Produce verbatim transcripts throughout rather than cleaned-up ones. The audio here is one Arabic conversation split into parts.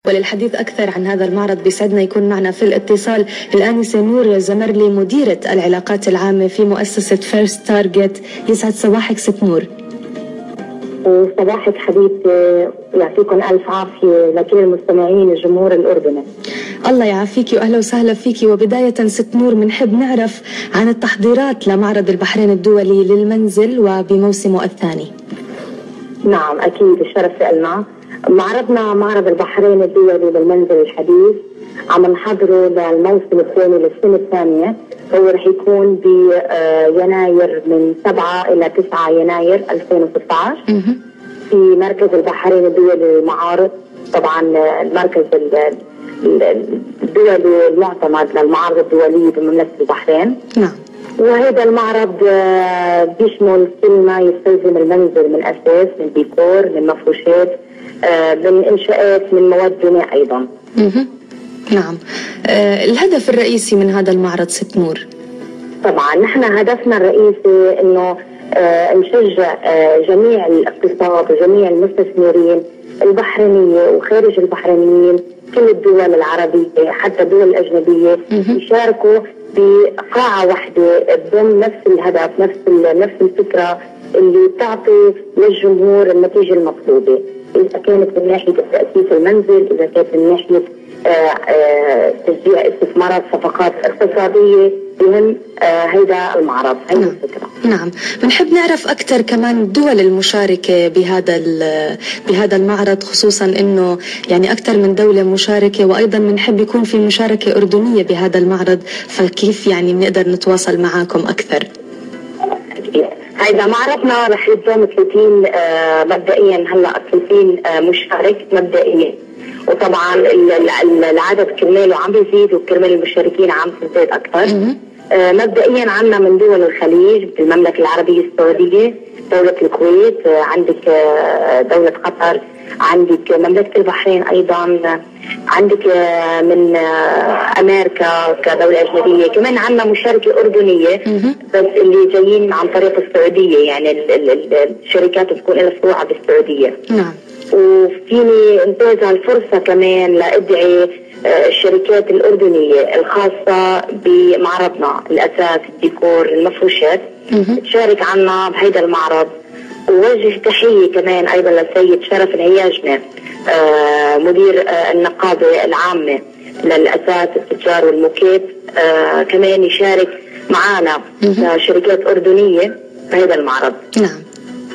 وللحديث أكثر عن هذا المعرض بيسعدنا يكون معنا في الاتصال الآنسة نور زمرلي، مديرة العلاقات العامة في مؤسسة فيرست تارجت. يسعد صباحك ست نور. صباحك حبيبتي، يعطيكم ألف عافية لكل المستمعين الجمهور الأردني. الله يعافيكي وأهلا وسهلا فيكي. وبداية ست نور بنحب نعرف عن التحضيرات لمعرض البحرين الدولي للمنزل وبموسمه الثاني. نعم أكيد، الشرف لنا. معرضنا معرض البحرين الدولي للمنزل الحديث عم نحضره للموسم الثاني للسنة الثانية. هو رح يكون بيناير من سبعة إلى تسعة يناير ألفين وستة عشر في مركز البحرين الدولي للمعارض. طبعا المركز الدولي المعتمد للمعارض الدولية بمملكة البحرين. نعم. وهذا المعرض بيشمل كل ما يستلزم المنزل من أساس، من ديكور، من مفروشات، من إنشاءات، من مواد بناء أيضا. مه. نعم. أه الهدف الرئيسي من هذا المعرض ست نور؟ طبعا نحن هدفنا الرئيسي انه أه نشجع أه جميع الاقتصاد وجميع المستثمرين البحرينية وخارج البحرينيين، كل الدول العربية حتى الدول الأجنبية يشاركوا بقاعة واحدة تضم نفس الهدف، نفس نفس الفكرة اللي تعطي للجمهور النتيجة المطلوبة، إذا كانت من ناحية تأسيس المنزل، إذا كانت من ناحية تشجيع استثمارات، صفقات اقتصادية بهم هيدا المعرض. هيدا نعم. الفكرة. نعم. بنحب نعرف أكثر كمان الدول المشاركة بهذا بهذا المعرض، خصوصا إنه يعني أكثر من دولة مشاركة، وأيضا بنحب يكون في مشاركة أردنية بهذا المعرض، فكيف يعني بنقدر نتواصل معاكم أكثر؟ هيدا معرضنا رح يضم ثلاثين آه مبدئيا، هلا ثلاثين آه مشارك مبدئيا، وطبعا العدد كرماله عم بيزيد وكرمال المشاركين عم تزداد اكثر. آه مبدئيا عندنا من دول الخليج، المملكه العربيه السعوديه، دوله الكويت، آه عندك آه دوله قطر، عندك مملكه البحرين ايضا، عندك آه من آه امريكا كدوله اجنبيه، كمان عندنا مشاركه اردنيه بس اللي جايين عن طريق السعوديه، يعني ال ال ال الشركات بتكون لها فروع بالسعوديه. نعم. وفيني انتهز هالفرصة كمان لأدعي الشركات الأردنية الخاصة بمعرضنا الأثاث، الديكور، المفروشات تشارك عنا بهيدا المعرض. ووجه تحية كمان أيضا للسيد شرف الهياجمة، مدير النقابة العامة للأثاث، التجار والموكيت، كمان يشارك معنا شركات أردنية بهيدا المعرض. نعم.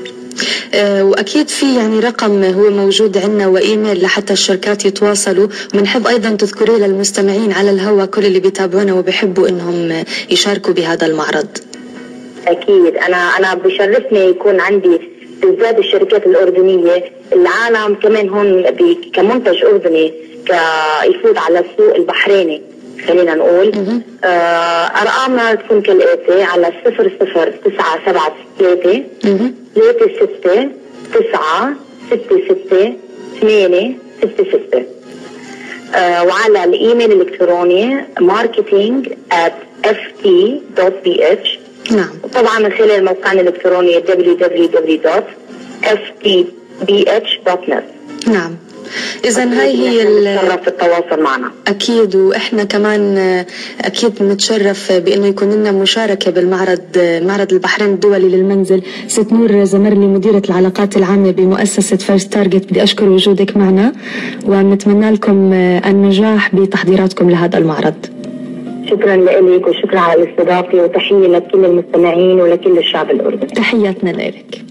أه وأكيد في يعني رقم هو موجود عندنا وإيميل لحتى الشركات يتواصلوا، وبنحب أيضا تذكريه للمستمعين على الهواء، كل اللي بيتابعونا وبيحبوا إنهم يشاركوا بهذا المعرض. أكيد أنا أنا بشرفني يكون عندي بالذات الشركات الأردنية، العالم كمان هون كمنتج أردني كيفوت على السوق البحريني. خلينا نقول آه أرقامنا تكون كالآتي: على صفر صفر تسعة سبعة ثلاثة ثلاثة ستة تسعة ستة ستة ثمانية ستة ستة، آه وعلى الإيميل الإلكتروني marketing at f t dot b h. نعم. وطبعا من خلال موقعنا الإلكتروني دبليو دبليو دبليو دوت اف تي بي اتش دوت نت. نعم. إذا هاي هي نتشرف التواصل معنا. أكيد، وإحنا كمان أكيد نتشرف بأنه يكون لنا مشاركة بالمعرض، معرض البحرين الدولي للمنزل. ست نور زمرلي، مديرة العلاقات العامة بمؤسسة فيرست تارجت، بدي أشكر وجودك معنا ونتمنى لكم النجاح بتحضيراتكم لهذا المعرض. شكرا لك وشكرا على الاستضافة، وتحية لكل المستمعين ولكل الشعب الأردني. تحياتنا لك.